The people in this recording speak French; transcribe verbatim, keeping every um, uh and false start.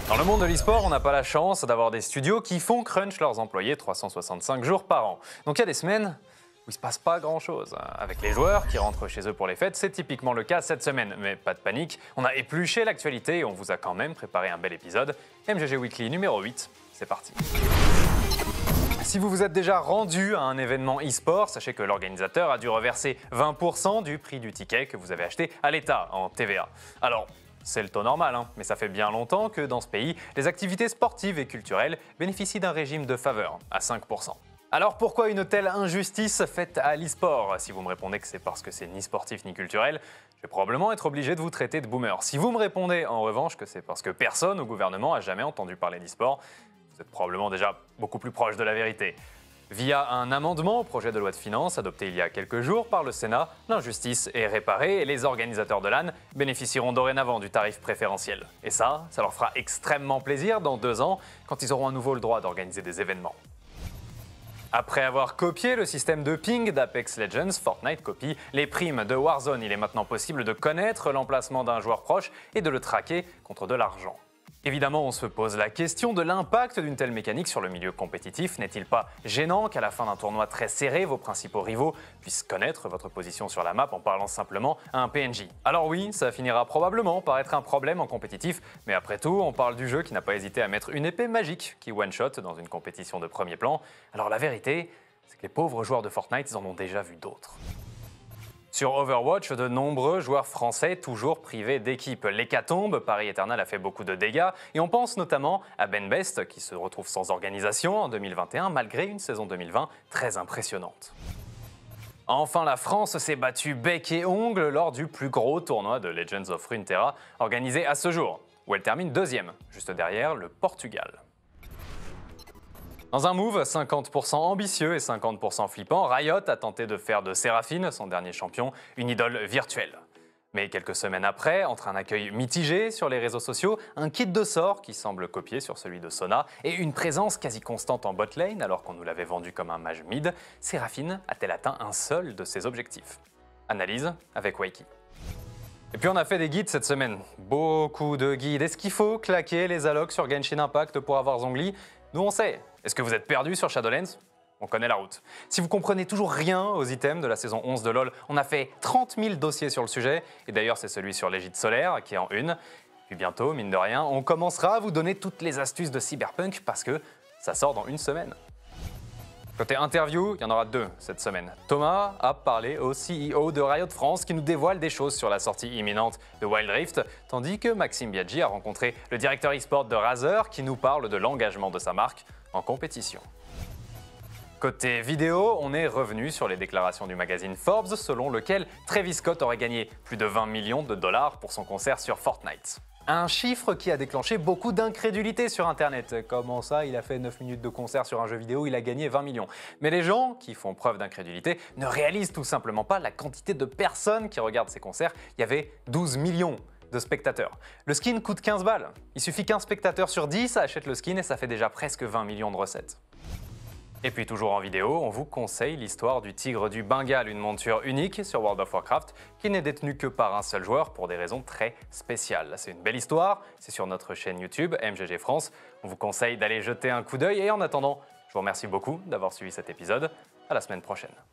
Dans le monde de l'e-sport, on n'a pas la chance d'avoir des studios qui font crunch leurs employés trois cent soixante-cinq jours par an. Donc il y a des semaines où il ne se passe pas grand-chose. Avec les joueurs qui rentrent chez eux pour les fêtes, c'est typiquement le cas cette semaine. Mais pas de panique, on a épluché l'actualité et on vous a quand même préparé un bel épisode. M G G Weekly numéro huit, c'est parti. Si vous vous êtes déjà rendu à un événement e-sport, sachez que l'organisateur a dû reverser vingt pour cent du prix du ticket que vous avez acheté à l'État en T V A. Alors, c'est le taux normal, hein, mais ça fait bien longtemps que dans ce pays, les activités sportives et culturelles bénéficient d'un régime de faveur, à cinq pour cent. Alors pourquoi une telle injustice faite à l'e-sport? Si vous me répondez que c'est parce que c'est ni sportif ni culturel, je vais probablement être obligé de vous traiter de boomer. Si vous me répondez en revanche que c'est parce que personne au gouvernement a jamais entendu parler d'e-sport, vous êtes probablement déjà beaucoup plus proche de la vérité. Via un amendement au projet de loi de finances adopté il y a quelques jours par le Sénat, l'injustice est réparée et les organisateurs de LAN bénéficieront dorénavant du tarif préférentiel. Et ça, ça leur fera extrêmement plaisir dans deux ans, quand ils auront à nouveau le droit d'organiser des événements. Après avoir copié le système de ping d'Apex Legends, Fortnite copie les primes de Warzone. Il est maintenant possible de connaître l'emplacement d'un joueur proche et de le traquer contre de l'argent. Évidemment, on se pose la question de l'impact d'une telle mécanique sur le milieu compétitif. N'est-il pas gênant qu'à la fin d'un tournoi très serré, vos principaux rivaux puissent connaître votre position sur la map en parlant simplement à un P N J? Alors oui, ça finira probablement par être un problème en compétitif, mais après tout, on parle du jeu qui n'a pas hésité à mettre une épée magique qui one-shot dans une compétition de premier plan. Alors la vérité, c'est que les pauvres joueurs de Fortnite, ils en ont déjà vu d'autres. Sur Overwatch, de nombreux joueurs français toujours privés d'équipe. L'hécatombe, Paris Eternal a fait beaucoup de dégâts et on pense notamment à Ben Best qui se retrouve sans organisation en deux mille vingt et un malgré une saison deux mille vingt très impressionnante. Enfin, la France s'est battue bec et ongle lors du plus gros tournoi de Legends of Runeterra organisé à ce jour, où elle termine deuxième, juste derrière le Portugal. Dans un move cinquante pour cent ambitieux et cinquante pour cent flippant, Riot a tenté de faire de Seraphine, son dernier champion, une idole virtuelle. Mais quelques semaines après, entre un accueil mitigé sur les réseaux sociaux, un kit de sort qui semble copier sur celui de Sona et une présence quasi constante en botlane alors qu'on nous l'avait vendu comme un mage mid, Seraphine a-t-elle atteint un seul de ses objectifs? Analyse avec Waiki. Et puis on a fait des guides cette semaine. Beaucoup de guides. Est-ce qu'il faut claquer les allocs sur Genshin Impact pour avoir Zhongli? Nous on sait. Est-ce que vous êtes perdu sur Shadowlands? On connaît la route. Si vous comprenez toujours rien aux items de la saison onze de LoL, on a fait trente mille dossiers sur le sujet. Et d'ailleurs, c'est celui sur l'égide solaire qui est en une. Puis bientôt, mine de rien, on commencera à vous donner toutes les astuces de Cyberpunk parce que ça sort dans une semaine. Côté interview, il y en aura deux cette semaine. Thomas a parlé au C E O de Riot France qui nous dévoile des choses sur la sortie imminente de Wild Rift, tandis que Maxime Biaggi a rencontré le directeur e-sport de Razer qui nous parle de l'engagement de sa marque en compétition. Côté vidéo, on est revenu sur les déclarations du magazine Forbes selon lequel Travis Scott aurait gagné plus de vingt millions de dollars pour son concert sur Fortnite. Un chiffre qui a déclenché beaucoup d'incrédulité sur Internet. Comment ça, il a fait neuf minutes de concert sur un jeu vidéo, il a gagné vingt millions. Mais les gens qui font preuve d'incrédulité ne réalisent tout simplement pas la quantité de personnes qui regardent ces concerts. Il y avait douze millions de spectateurs. Le skin coûte quinze balles. Il suffit qu'un spectateur sur dix achète le skin et ça fait déjà presque vingt millions de recettes. Et puis toujours en vidéo, on vous conseille l'histoire du tigre du Bengale, une monture unique sur World of Warcraft qui n'est détenue que par un seul joueur pour des raisons très spéciales. C'est une belle histoire, c'est sur notre chaîne YouTube M G G France. On vous conseille d'aller jeter un coup d'œil et en attendant, je vous remercie beaucoup d'avoir suivi cet épisode. À la semaine prochaine.